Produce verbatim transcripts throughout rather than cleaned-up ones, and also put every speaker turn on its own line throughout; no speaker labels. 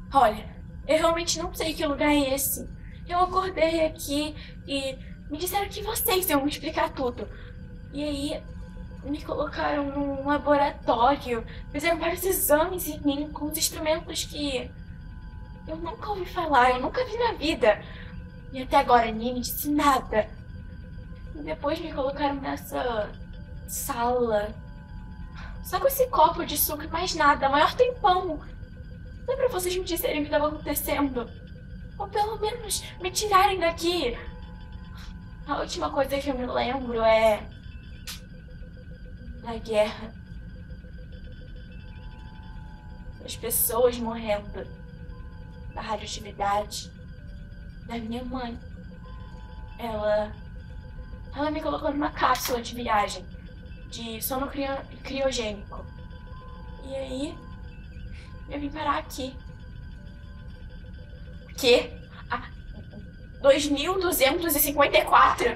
Olha, eu realmente não sei que lugar é esse. Eu acordei aqui e me disseram que vocês iam me explicar tudo. E aí, me colocaram num laboratório, fizeram vários exames em mim com os instrumentos que eu nunca ouvi falar, eu nunca vi na vida. E até agora ninguém me disse nada. E depois me colocaram nessa sala, só com esse copo de suco e mais nada, maior tempão. Não é pra vocês me dizerem o que estava acontecendo. Ou pelo menos me tirarem daqui. A última coisa que eu me lembro é da guerra. Das pessoas morrendo. Da radioatividade. Da minha mãe. Ela... Ela me colocou numa cápsula de viagem. De sono crio... criogênico. E aí... Eu vim parar aqui. O quê? Ah, dois mil duzentos e cinquenta e quatro?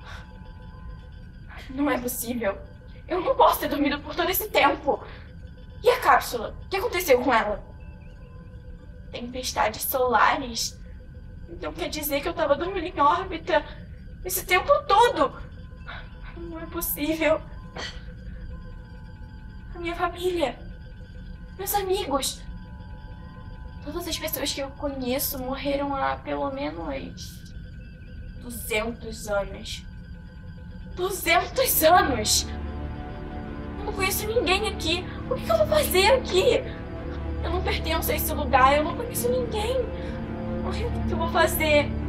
Não é possível. Eu não posso ter dormido por todo esse tempo. E a cápsula? O que aconteceu com ela? Tempestades solares? Então quer dizer que eu tava dormindo em órbita esse tempo todo? Não é possível. A minha família. Meus amigos. Todas as pessoas que eu conheço morreram há pelo menos duzentos anos. duzentos anos! Eu não conheço ninguém aqui. O que eu vou fazer aqui? Eu não pertenço a esse lugar, eu não conheço ninguém. O que eu vou fazer?